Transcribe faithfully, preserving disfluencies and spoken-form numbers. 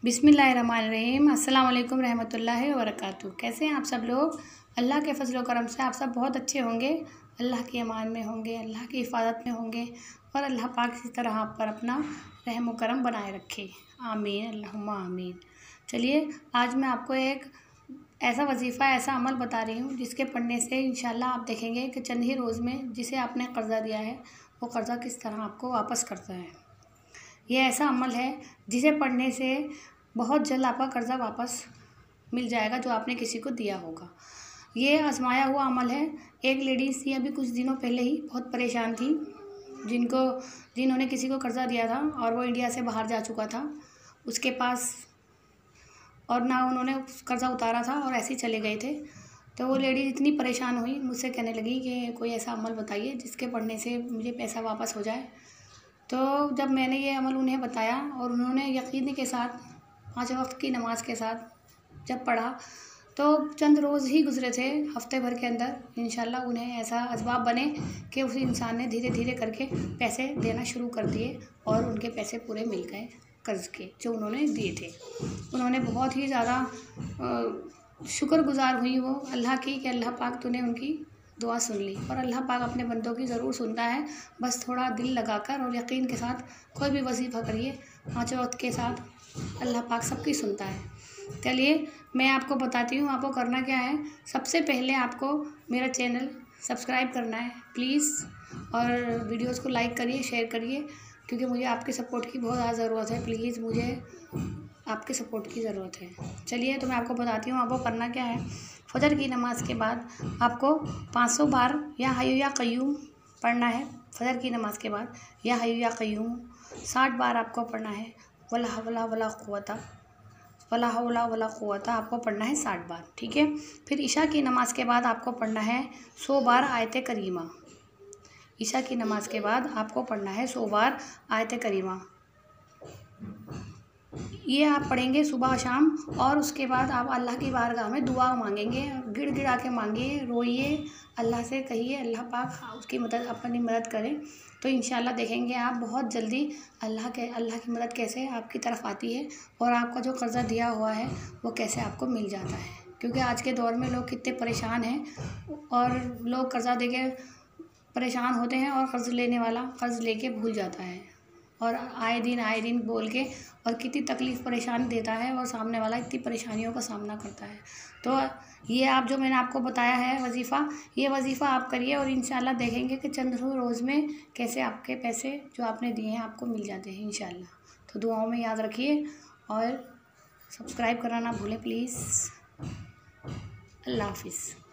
बिस्मिल्लाहिर्रहमानिर्रहीम। अस्सलाम वालेकुम रहमतुल्लाहि व बरकातुहू। कैसे हैं आप सब लोग? अल्लाह के फजल करम से आप सब बहुत अच्छे होंगे, अल्लाह की अमान में होंगे, अल्लाह की हिफाजत में होंगे और अल्लाह पाक इसी तरह आप पर अपना रहम व करम बनाए रखे। आमीन अल्लाहुम्मा आमीन। चलिए आज मैं आपको एक ऐसा वजीफ़ा, ऐसा अमल बता रही हूँ जिसके पढ़ने से इंशाल्लाह आप देखेंगे कि चंद ही रोज़ में जिसे आपने कर्ज़ा दिया है वो कर्ज़ा किस तरह आपको वापस करता है। ये ऐसा अमल है जिसे पढ़ने से बहुत जल्द आपका कर्ज़ा वापस मिल जाएगा जो आपने किसी को दिया होगा। ये आजमाया हुआ अमल है। एक लेडीज़ थी अभी कुछ दिनों पहले ही, बहुत परेशान थी, जिनको जिन्होंने किसी को कर्ज़ा दिया था और वो इंडिया से बाहर जा चुका था उसके पास, और ना उन्होंने कर्ज़ा उतारा था और ऐसे ही चले गए थे। तो वो लेडीज़ इतनी परेशान हुई, मुझसे कहने लगी कि कोई ऐसा अमल बताइए जिसके पढ़ने से मुझे पैसा वापस हो जाए। तो जब मैंने ये अमल उन्हें बताया और उन्होंने यकीन के साथ पाँच वक्त की नमाज के साथ जब पढ़ा तो चंद रोज़ ही गुजरे थे, हफ्ते भर के अंदर इंशाल्लाह उन्हें ऐसा असबाब बने कि उस इंसान ने धीरे धीरे करके पैसे देना शुरू कर दिए और उनके पैसे पूरे मिल गए कर्ज़ के जो उन्होंने दिए थे। उन्होंने बहुत ही ज़्यादा शुक्रगुज़ार हुई वो अल्लाह की कि अल्लाह पाक तूने उनकी दुआ सुन ली। और अल्लाह पाक अपने बंदों की ज़रूर सुनता है, बस थोड़ा दिल लगाकर और यकीन के साथ कोई भी वजीफ़ा करिए पाँचों वक्त के साथ, अल्लाह पाक सबकी सुनता है। चलिए मैं आपको बताती हूँ आपको करना क्या है। सबसे पहले आपको मेरा चैनल सब्सक्राइब करना है प्लीज़, और वीडियोज़ को लाइक करिए, शेयर करिए, क्योंकि मुझे आपके सपोर्ट की बहुत ज़्यादा ज़रूरत है। प्लीज़ मुझे आपके सपोर्ट की ज़रूरत है। चलिए तो मैं आपको बताती हूँ आपको करना क्या है। फजर की नमाज के बाद आपको पाँच सौ बार या हय्यु या क़य्यूम पढ़ना है। फजर की नमाज के बाद या हय्यु या क़य्यूम साठ बार आपको पढ़ना है। वला हौला वला कुव्वता वला हौला वला कुव्वता आपको पढ़ना है साठ बार, ठीक है। फिर ईशा की नमाज के बाद आपको पढ़ना है सौ बार आयत करीमा। ईशा की नमाज के बाद आपको पढ़ना है सौ बार आयत करीमा। ये आप पढ़ेंगे सुबह शाम, और उसके बाद आप अल्लाह की बारगाह में दुआ मांगेंगे, गिड़ गिड़ा के मांगिए, रोइए, अल्लाह से कहिए अल्लाह पाक उसकी मदद अपनी मदद करे। तो इंशाल्लाह देखेंगे आप बहुत जल्दी अल्लाह के अल्लाह की मदद कैसे आपकी तरफ आती है और आपका जो कर्ज़ा दिया हुआ है वो कैसे आपको मिल जाता है। क्योंकि आज के दौर में लोग कितने परेशान हैं और लोग कर्ज़ा दे के परेशान होते हैं और कर्ज़ लेने वाला कर्ज़ लेके भूल जाता है और आए दिन आए दिन बोल के और कितनी तकलीफ़ परेशानी देता है और सामने वाला इतनी परेशानियों का सामना करता है। तो ये आप जो मैंने आपको बताया है वजीफ़ा, ये वजीफ़ा आप करिए और इंशाल्लाह देखेंगे कि चंद रोज़ में कैसे आपके पैसे जो आपने दिए हैं आपको मिल जाते हैं इंशाल्लाह। तो दुआओं में याद रखिए और सब्सक्राइब करना ना भूलें प्लीज़। अल्लाह हाफ़िज़।